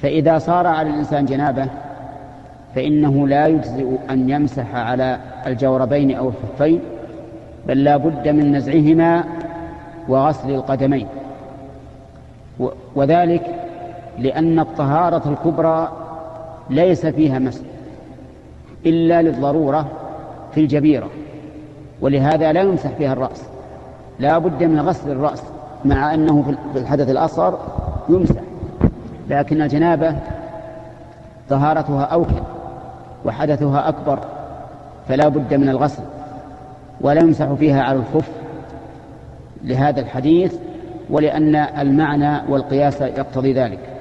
فإذا صار على الإنسان جنابة فإنه لا يجزئ أن يمسح على الجوربين أو الخفين، بل لا بد من نزعهما وغسل القدمين، وذلك لأن الطهارة الكبرى ليس فيها مسح إلا للضرورة في الجبيرة، ولهذا لا يمسح فيها الرأس، لا بد من غسل الرأس، مع أنه في الحدث الأصغر يمسح، لكن الجنابة طهارتها أوكل وحدثها أكبر، فلا بد من الغسل، ولا يمسح فيها على الخف لهذا الحديث، ولأن المعنى والقياس يقتضي ذلك.